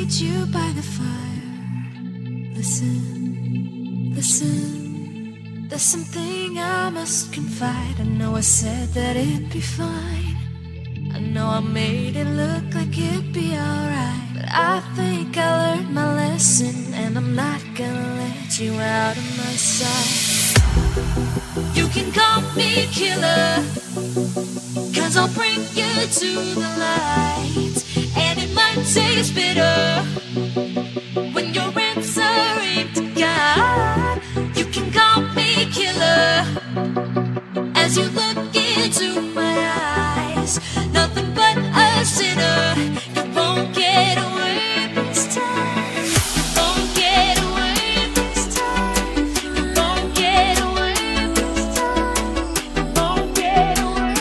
seated you by the fire. Listen, listen, there's something I must confide. I know I said that it'd be fine. I know I made it look like it'd be alright, but I think I learned my lesson, and I'm not gonna let you out of my sight. You can call me killer, 'cause I'll bring you to the light. And it might taste bitter when you're answering to God. You can call me killer as you look into my eyes. Nothing but a sinner. You won't get away this time. You won't get away this time. You won't get away this time. You won't get away.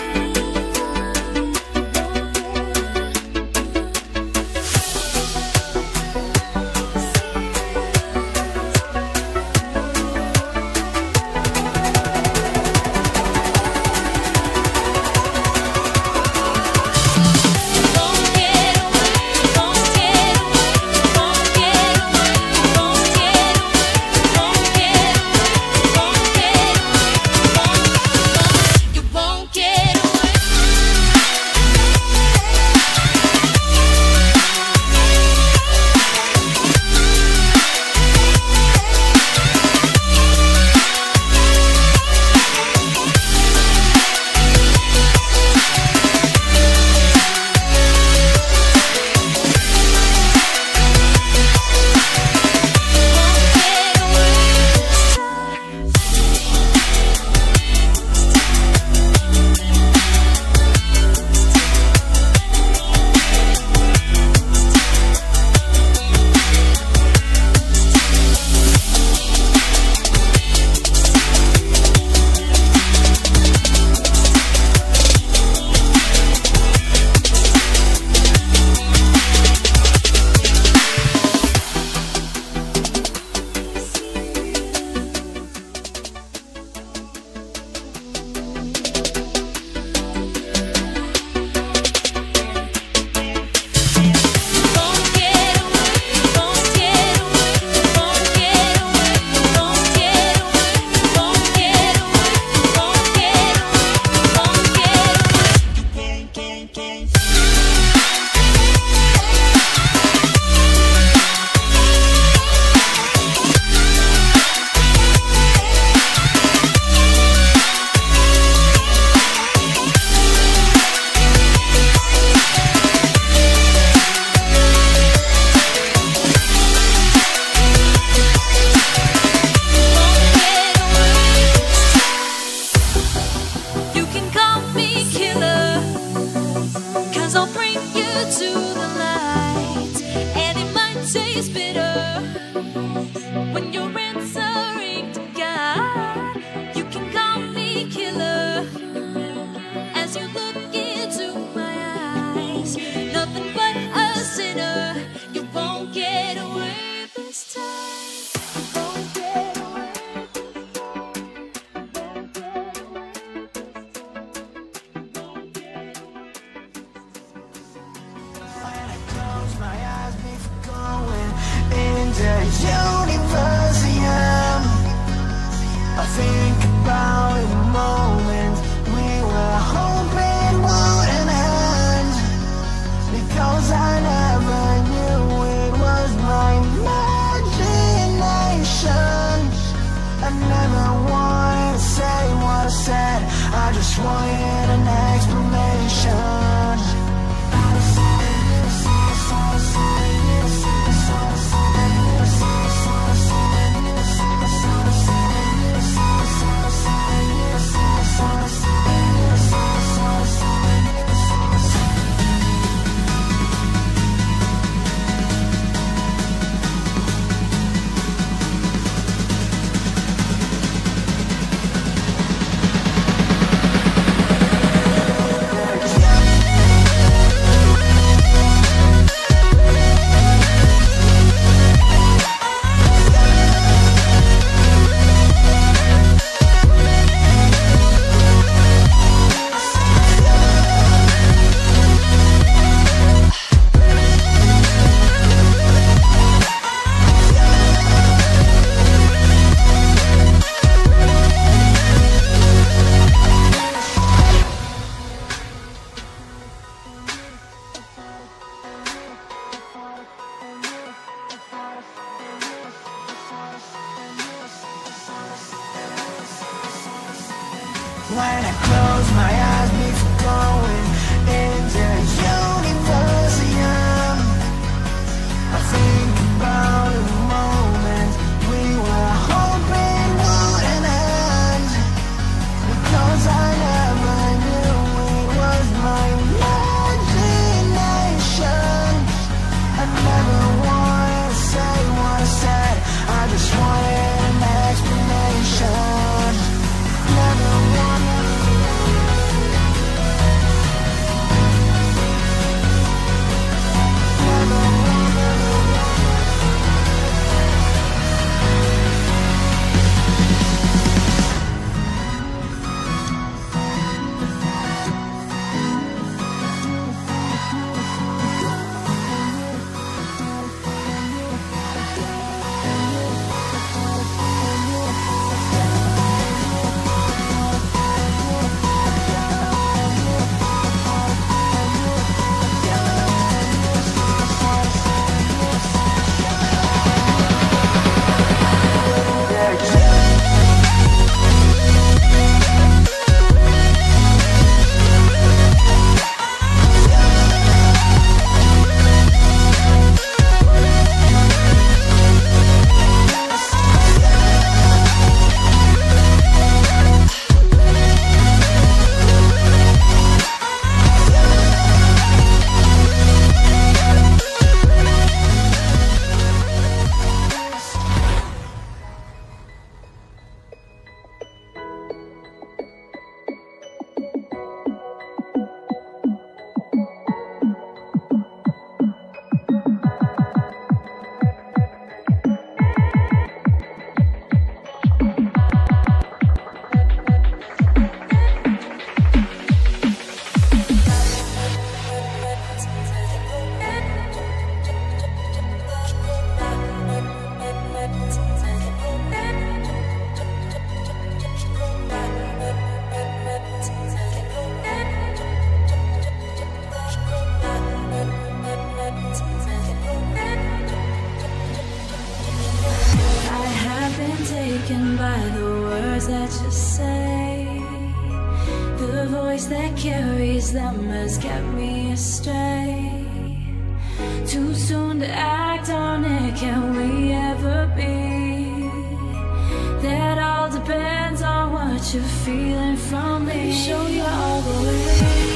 voice that carries them has kept me astray. Too soon to act on it, can we ever be? That all depends on what you're feeling from me. Let me show you all the way.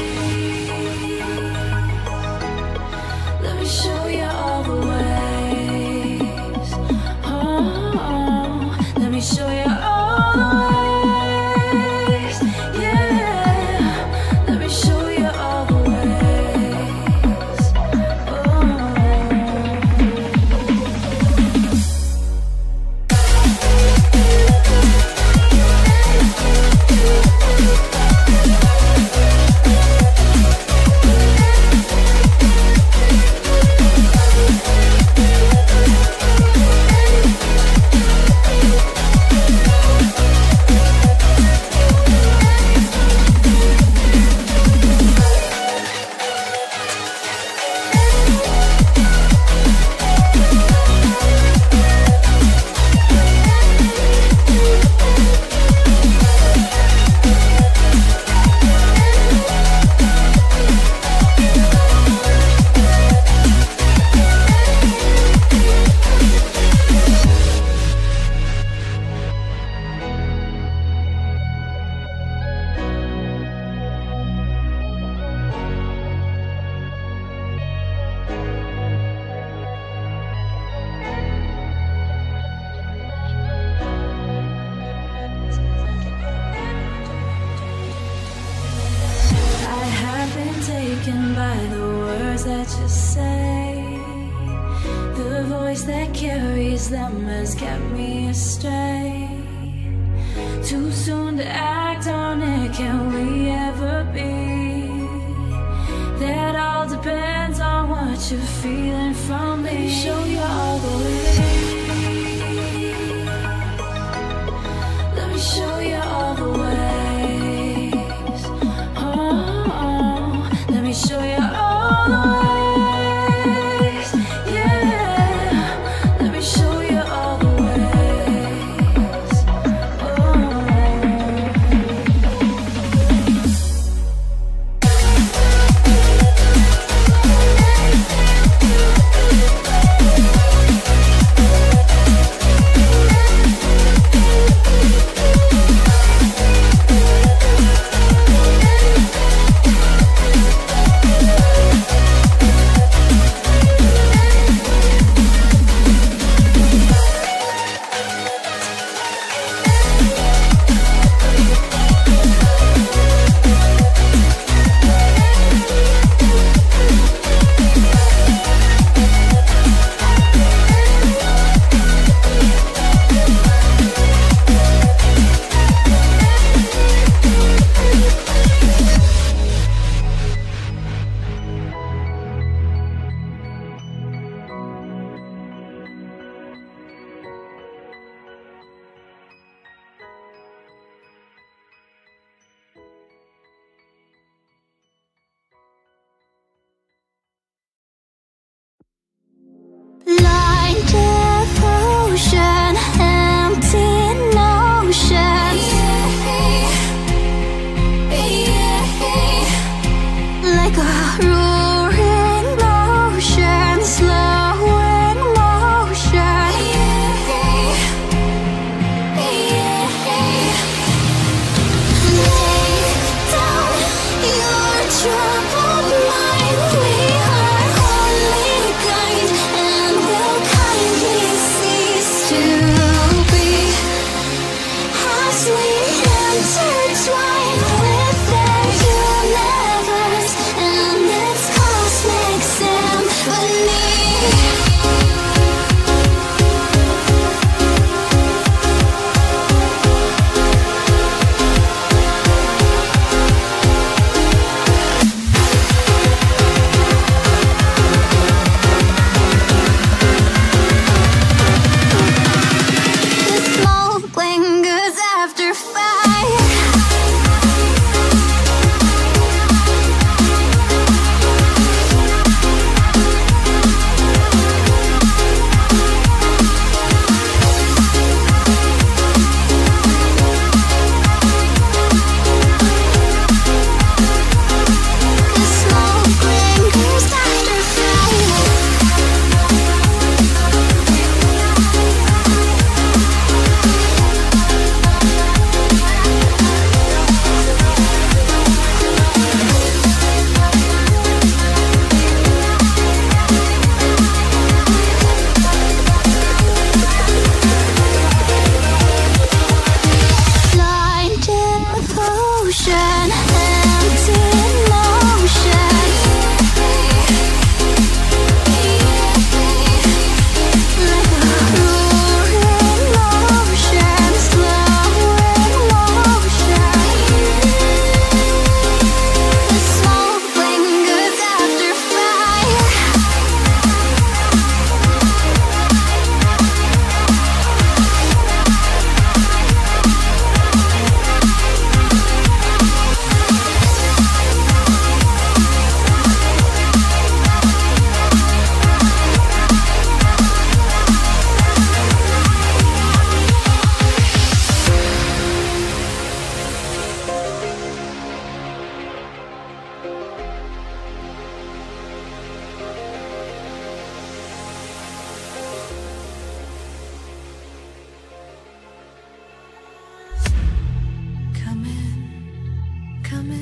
Let me show you all the ways. Oh, let me show you all the ways. Yeah, let me show you all the ways. Taken by the words that you say. The voice that carries them has kept me astray. Too soon to act on it, can we ever be? That all depends on what you're feeling from me. Let me show you all the way. Let me show you all the way. Show you all the ways, yeah. Let me show you all the ways.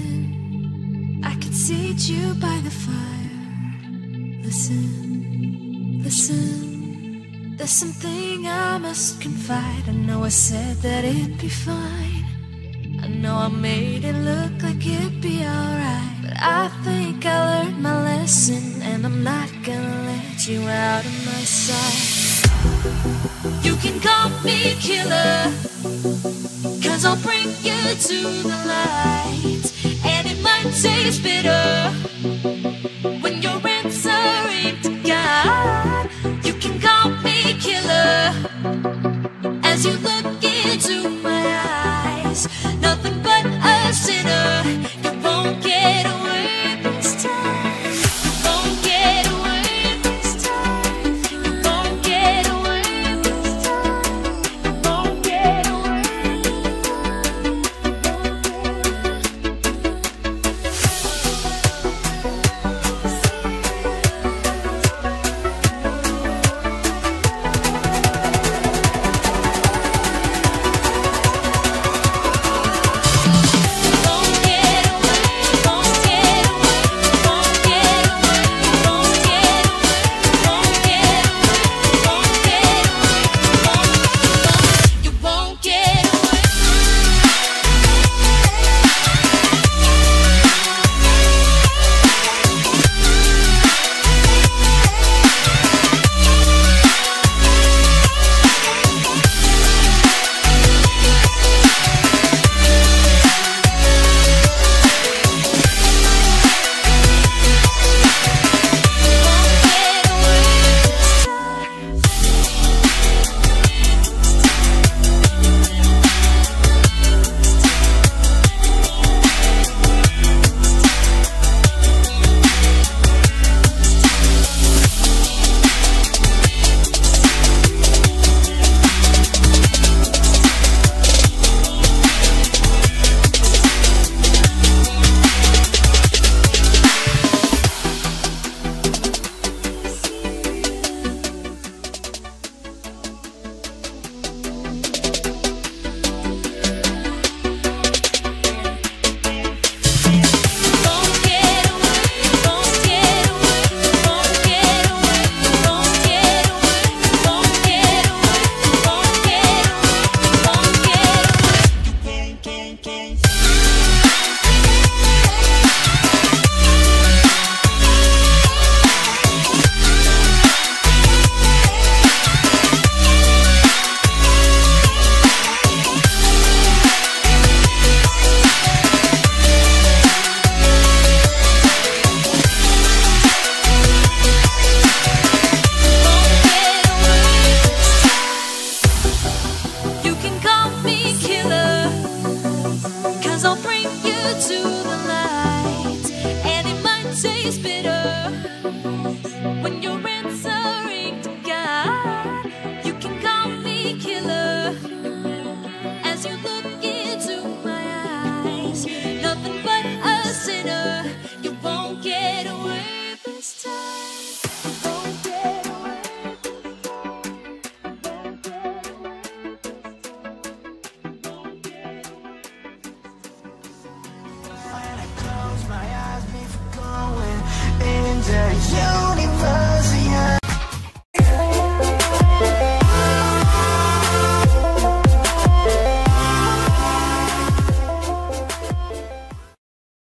then I could seat you by the fire. Listen, listen, there's something I must confide. I know I said that it'd be fine. I know I made it look like it'd be alright, but I think I learned my lesson, and I'm not gonna let you out of my sight. You can call me killer, 'cause I'll bring you to the light.